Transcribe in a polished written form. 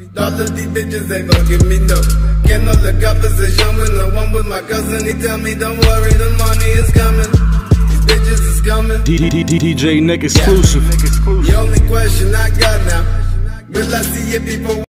All of these bitches ain't gon' give me no. Can't no look opposition when the one with my cousin. He tell me don't worry, the money is coming. These bitches is coming. DJ Nick exclusive. The only question I got now, will I see your people?